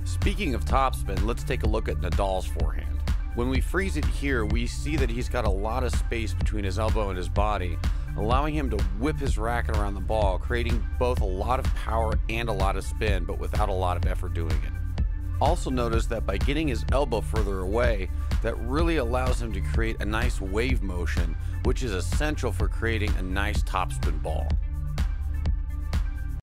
Speaking of topspin, let's take a look at Nadal's forehand. When we freeze it here, we see that he's got a lot of space between his elbow and his body, allowing him to whip his racket around the ball, creating both a lot of power and a lot of spin, but without a lot of effort doing it. Also notice that by getting his elbow further away, that really allows him to create a nice wave motion, which is essential for creating a nice topspin ball.